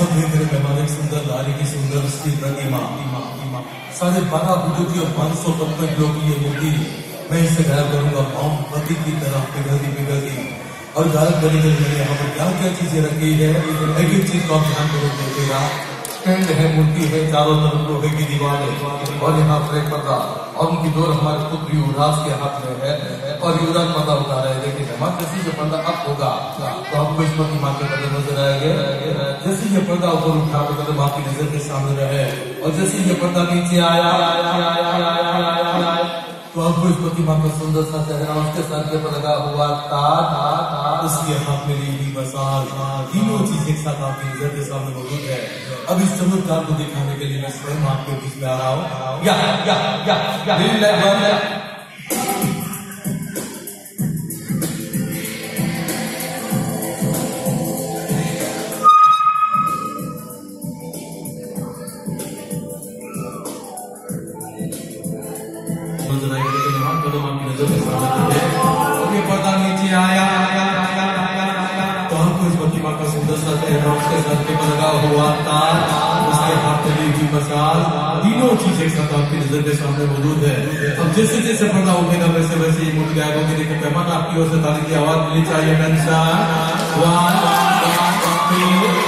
वक्त देख रहे मेहमान एक सुंदर नारी की सुंदर स्त्री प्रतिमा 12.5 फुट की और 500 किलो की ये मूर्ति मैं इससे गायब करूंगा। पाँव पति की तरह पिघलती और गायब करने के लिए यहाँ पर क्या क्या चीजें रखी है, एक एक चीज को आप ध्यान करो देखिएगा। स्टैंड है, मूर्ति है, चारों तरफ लोहे की दीवार है और यहाँ पर एक पर्दा और उनकी डोर हमारे पुत्र युवराज के हाथ में है और युवराज पर्दा उठा रहे हैं। देखिए मेहमान जैसे ये पर्दा अब होगा तो आपको इस प्रतिमा के कदम नजर आएंगे। जैसे ये पर्दा ऊपर उठा तो कदम आपकी नजर के सामने रहे और जैसे ये पर्दा नीचे आया तो आपको इस प्रतिमा का सुंदर सा चेहरा, उसके सर के पर लगा हुआ ताज, उसके हाथ में ली हुई मसाल, तीनों चीज एक साथ आपकी नजर के सामने मौजूद है। अब इस चमत्कार को दिखाने के लिए मैं स्वयं आपके बीच में आ रहा हूँ। पर्दा नीचे आया तो हमको इस प्रतिमा का सुंदर सा चेहरा, उसके सर के पर लगा हुआ ताज, उसके हाथ में ली हुई मसाल, तीनों चीज एक साथ आपकी नजर के सामने मौजूद है। अब जैसे जैसे पर्दा उठेगा वैसे वैसे ये मूर्ति गायब होगी। देखिए मेहमान आपकी ओर से ताली की आवाज मिलनी चाहिए।